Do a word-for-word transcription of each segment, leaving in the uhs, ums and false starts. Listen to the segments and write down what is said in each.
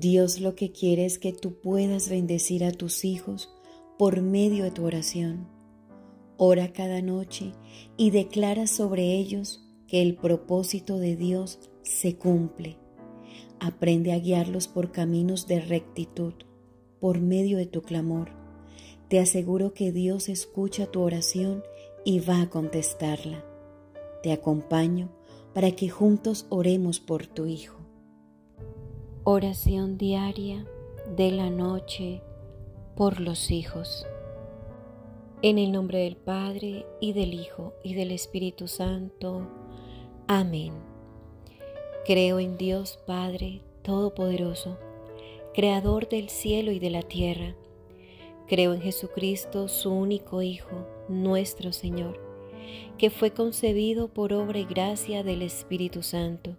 Dios lo que quiere es que tú puedas bendecir a tus hijos por medio de tu oración. Ora cada noche y declara sobre ellos que el propósito de Dios se cumple. Aprende a guiarlos por caminos de rectitud por medio de tu clamor. Te aseguro que Dios escucha tu oración y va a contestarla. Te acompaño para que juntos oremos por tu hijo. Oración diaria de la noche por los hijos. En el nombre del Padre, y del Hijo, y del Espíritu Santo. Amén. Creo en Dios Padre Todopoderoso, Creador del cielo y de la tierra. Creo en Jesucristo, su único Hijo, nuestro Señor, que fue concebido por obra y gracia del Espíritu Santo.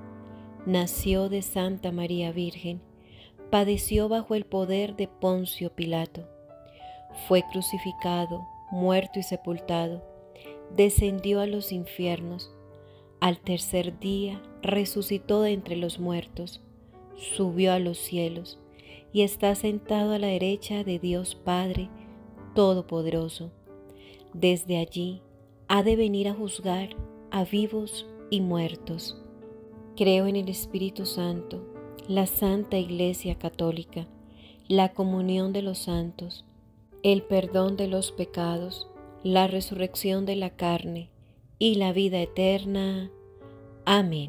Nació de Santa María Virgen, padeció bajo el poder de Poncio Pilato, fue crucificado, muerto y sepultado, descendió a los infiernos, al tercer día resucitó de entre los muertos, subió a los cielos y está sentado a la derecha de Dios Padre Todopoderoso. Desde allí ha de venir a juzgar a vivos y muertos. Creo en el Espíritu Santo, la Santa Iglesia Católica, la comunión de los santos, el perdón de los pecados, la resurrección de la carne y la vida eterna. Amén.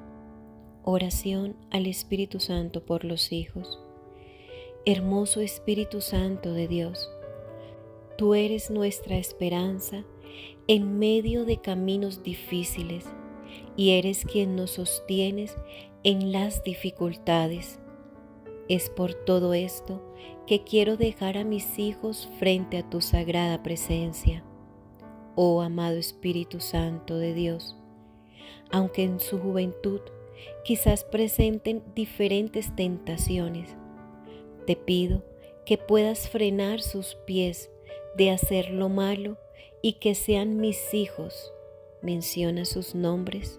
Oración al Espíritu Santo por los hijos. Hermoso Espíritu Santo de Dios, tú eres nuestra esperanza en medio de caminos difíciles y eres quien nos sostienes en las dificultades. Es por todo esto que quiero dejar a mis hijos frente a tu sagrada presencia. Oh amado Espíritu Santo de Dios, aunque en su juventud quizás presenten diferentes tentaciones, te pido que puedas frenar sus pies de hacer lo malo y que sean mis hijos. Menciona sus nombres.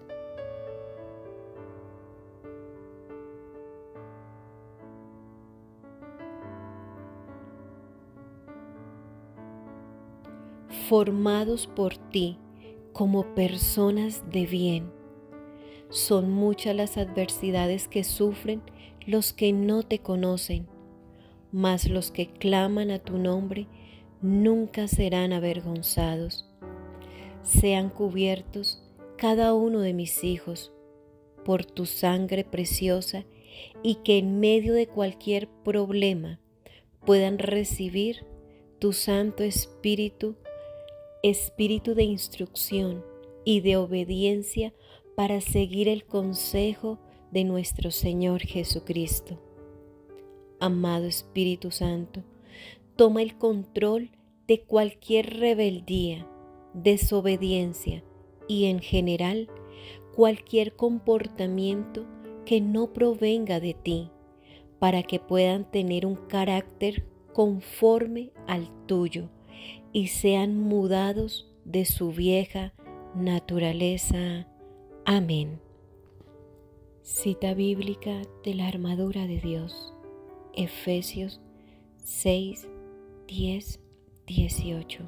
Formados por ti como personas de bien. Son muchas las adversidades que sufren los que no te conocen, mas los que claman a tu nombre nunca serán avergonzados. Sean cubiertos cada uno de mis hijos por tu sangre preciosa y que en medio de cualquier problema puedan recibir tu Santo Espíritu, Espíritu de instrucción y de obediencia para seguir el consejo de nuestro Señor Jesucristo. Amado Espíritu Santo, toma el control de cualquier rebeldía, desobediencia y en general cualquier comportamiento que no provenga de ti, para que puedan tener un carácter conforme al tuyo y sean mudados de su vieja naturaleza. Amén. Cita bíblica de la armadura de Dios. Efesios seis, diez, dieciocho.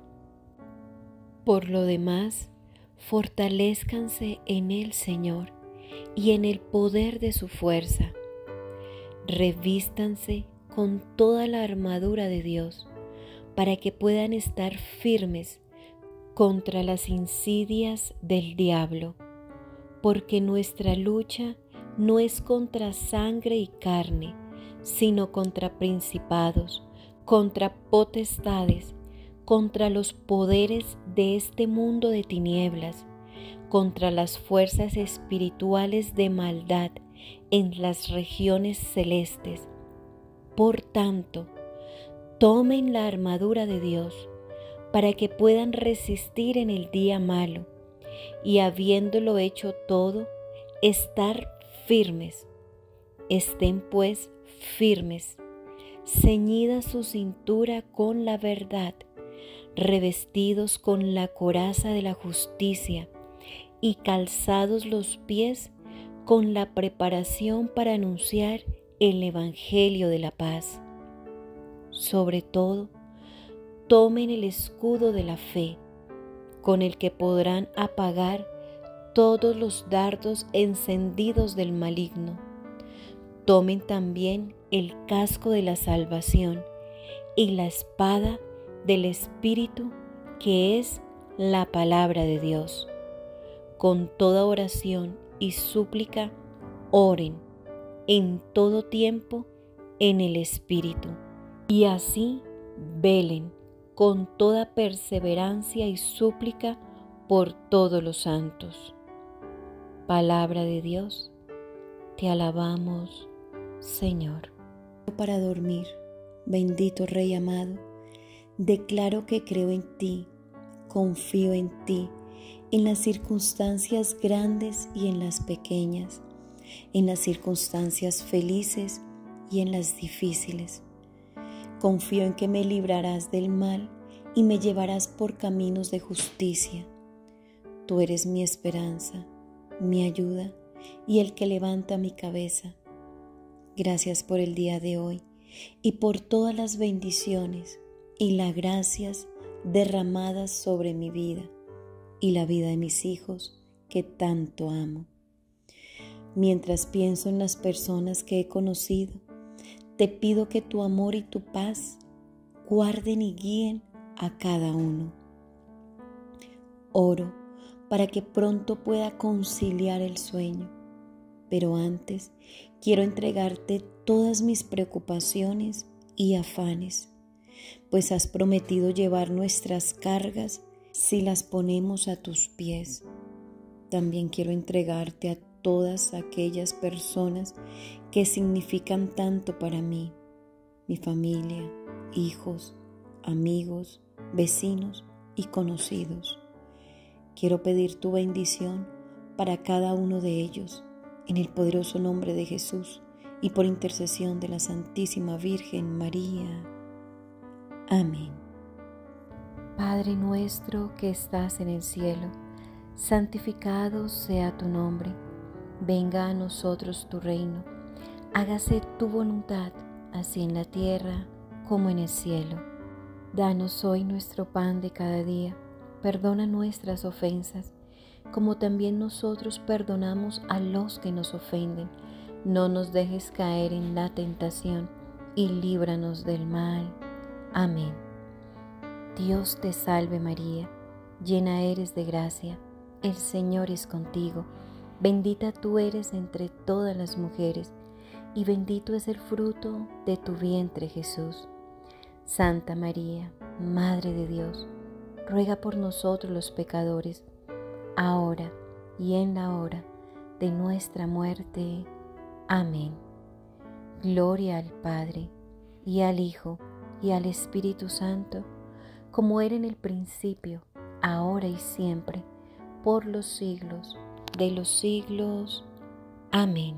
Por lo demás, fortalézcanse en el Señor y en el poder de su fuerza. Revístanse con toda la armadura de Dios para que puedan estar firmes contra las insidias del diablo, porque nuestra lucha no es contra sangre y carne, sino contra principados, contra potestades, contra los poderes de este mundo de tinieblas, contra las fuerzas espirituales de maldad en las regiones celestes. Por tanto, tomen la armadura de Dios para que puedan resistir en el día malo y, habiéndolo hecho todo, estar firmes. Estén pues firmes, ceñida su cintura con la verdad, revestidos con la coraza de la justicia y calzados los pies con la preparación para anunciar el Evangelio de la paz. Sobre todo, tomen el escudo de la fe, con el que podrán apagar todos los dardos encendidos del maligno. Tomen también el casco de la salvación y la espada del Espíritu, que es la palabra de Dios. Con toda oración y súplica, oren en todo tiempo en el Espíritu, y así velen con toda perseverancia y súplica por todos los santos. Palabra de Dios, te alabamos, Señor. Para dormir, bendito Rey amado, declaro que creo en ti, confío en ti, en las circunstancias grandes y en las pequeñas, en las circunstancias felices y en las difíciles. Confío en que me librarás del mal y me llevarás por caminos de justicia. Tú eres mi esperanza, mi ayuda y el que levanta mi cabeza. Gracias por el día de hoy y por todas las bendiciones y las gracias derramadas sobre mi vida y la vida de mis hijos que tanto amo. Mientras pienso en las personas que he conocido, te pido que tu amor y tu paz guarden y guíen a cada uno. Oro para que pronto pueda conciliar el sueño, pero antes quiero entregarte todas mis preocupaciones y afanes, pues has prometido llevar nuestras cargas si las ponemos a tus pies. También quiero entregarte a todas aquellas personas que significan tanto para mí, mi familia, hijos, amigos, vecinos y conocidos. Quiero pedir tu bendición para cada uno de ellos, en el poderoso nombre de Jesús y por intercesión de la Santísima Virgen María. Amén. Padre nuestro que estás en el cielo, santificado sea tu nombre. Venga a nosotros tu reino. Hágase tu voluntad, así en la tierra como en el cielo. Danos hoy nuestro pan de cada día. Perdona nuestras ofensas, como también nosotros perdonamos a los que nos ofenden. No nos dejes caer en la tentación y líbranos del mal. Amén. Dios te salve María, llena eres de gracia, el Señor es contigo. Bendita tú eres entre todas las mujeres, y bendito es el fruto de tu vientre Jesús. Santa María, Madre de Dios, ruega por nosotros los pecadores, ahora y en la hora de nuestra muerte. Amén. Gloria al Padre, y al Hijo, y al Espíritu Santo, como era en el principio, ahora y siempre, por los siglos de los siglos. Amén.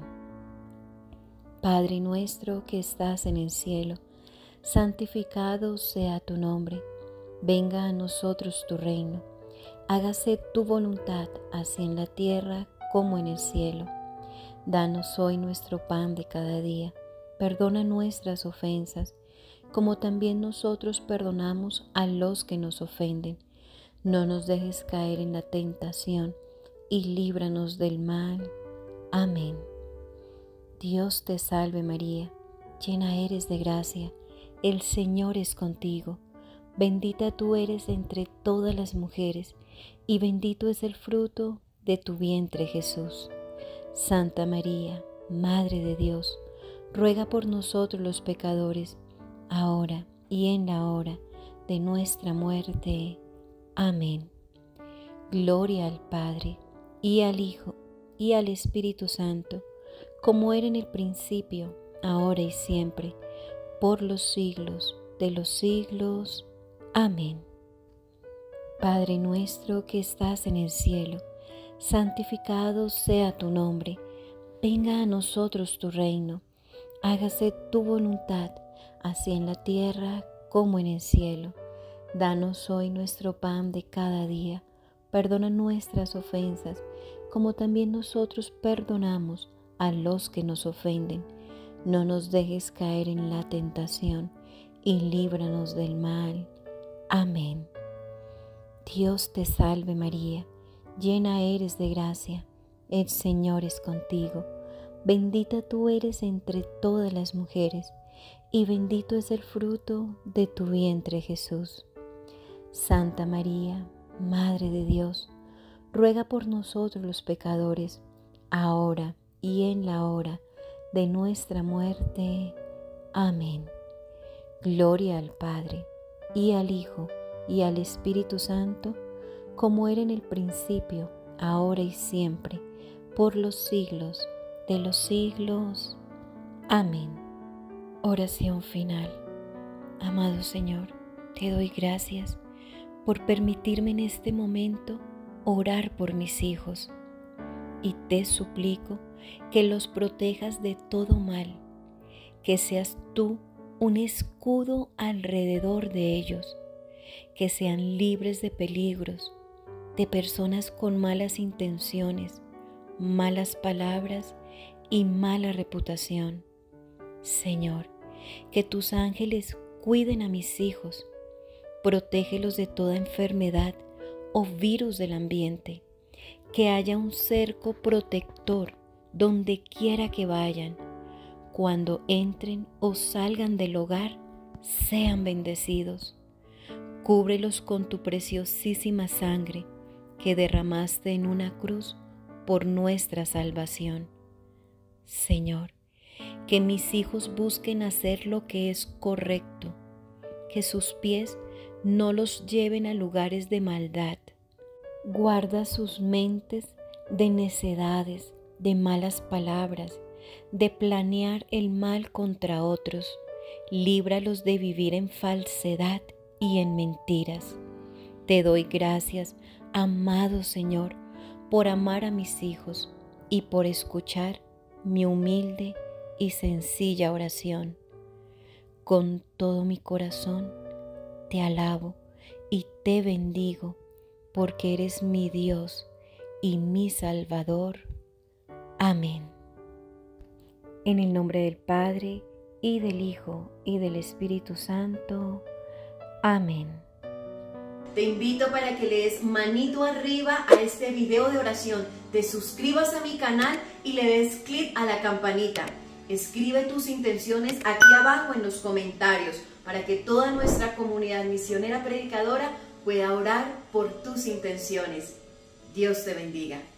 Padre nuestro que estás en el cielo, santificado sea tu nombre. Venga a nosotros tu reino. Hágase tu voluntad, así en la tierra como en el cielo. Danos hoy nuestro pan de cada día. Perdona nuestras ofensas, como también nosotros perdonamos a los que nos ofenden. No nos dejes caer en la tentación y líbranos del mal. Amén. Dios te salve María, llena eres de gracia, el Señor es contigo. Bendita tú eres entre todas las mujeres, y bendito es el fruto de tu vientre Jesús. Santa María, Madre de Dios, ruega por nosotros los pecadores, ahora y en la hora de nuestra muerte. Amén. Gloria al Padre, y al Hijo, y al Espíritu Santo, como era en el principio, ahora y siempre, por los siglos de los siglos. Amén. Padre nuestro que estás en el cielo, santificado sea tu nombre. Venga a nosotros tu reino. Hágase tu voluntad, así en la tierra como en el cielo. Danos hoy nuestro pan de cada día. Perdona nuestras ofensas, como también nosotros perdonamos a los que nos ofenden. no nos dejes caer en la tentación, y líbranos del mal. Amén. Dios te salve María, llena eres de gracia, el Señor es contigo. Bendita tú eres entre todas las mujeres, y bendito es el fruto de tu vientre Jesús. Santa María, Madre de Dios, ruega por nosotros los pecadores, ahora y en la hora de nuestra muerte. Amén. Gloria al Padre, y al Hijo, y al Espíritu Santo, como era en el principio, ahora y siempre, por los siglos de los siglos. Amén. Oración final. Amado Señor, te doy gracias por permitirme en este momento orar por mis hijos, y te suplico que los protejas de todo mal, que seas tú un escudo alrededor de ellos, que sean libres de peligros, de personas con malas intenciones, malas palabras y mala reputación. Señor, que tus ángeles cuiden a mis hijos, protégelos de toda enfermedad o virus del ambiente, que haya un cerco protector donde quiera que vayan. Cuando entren o salgan del hogar, sean bendecidos. Cúbrelos con tu preciosísima sangre que derramaste en una cruz por nuestra salvación. Señor, que mis hijos busquen hacer lo que es correcto, que sus pies no los lleven a lugares de maldad. Guarda sus mentes de necedades, de malas palabras, de planear el mal contra otros. Líbralos de vivir en falsedad y en mentiras. Te doy gracias, amado Señor, por amar a mis hijos y por escuchar mi humilde y sencilla oración. Con todo mi corazón te alabo y te bendigo, porque eres mi Dios y mi Salvador. Amén. En el nombre del Padre, y del Hijo, y del Espíritu Santo. Amén. Te invito para que le des manito arriba a este video de oración, te suscribas a mi canal y le des clic a la campanita. Escribe tus intenciones aquí abajo en los comentarios para que toda nuestra comunidad misionera predicadora pueda orar por tus intenciones. Dios te bendiga.